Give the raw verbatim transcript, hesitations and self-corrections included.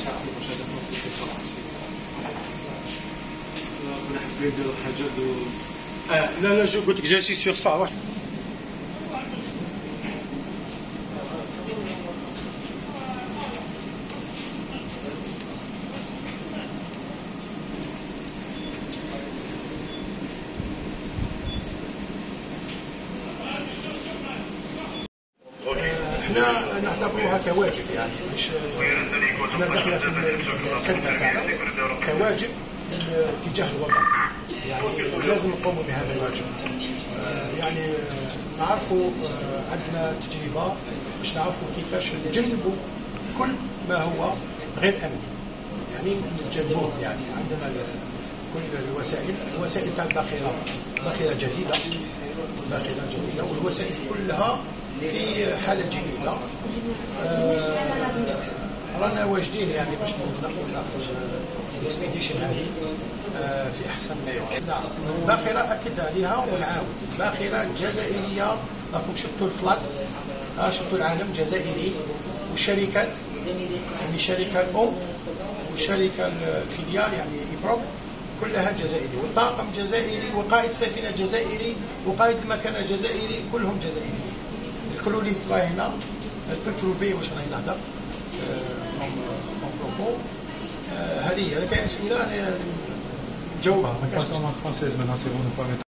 نديروا حاجات اه لا لا جو قلت لك جالسين سيغ صا. احنا نعتبروها كواجب، يعني مش احنا داخله في الخدمه تاعنا كواجب تجاه الوطن، يعني لازم نقوموا بهذا الواجب. يعني نعرفوا عندنا تجربه باش نعرفوا كيفاش نجنبوا كل ما هو غير امني، يعني نجنبوه. يعني عندنا كل الوسائل الوسائل تاع الباخره باخره جديده باخره جديده والوسائل كلها في حاله جيده. آه رانا واجدين يعني باش نقول ناخذ الاكسبيديشن هذه آه في احسن ما يمكن. نعم الباخره اكد عليها ونعاود، الباخره الجزائريه راكم شفتوا الفلاج، ها شفتوا العالم جزائري، والشركات يعني الشركه الام والشركه الفيليال يعني ايبروب كلها جزائري، والطاقم جزائري، وقائد السفينه جزائري، وقائد المكنه جزائري، كلهم جزائريين. الكلوريست راهي هنا البتروفي واش راهي نهضر بروبو. هذه هي كاين اسئله نجاوبها.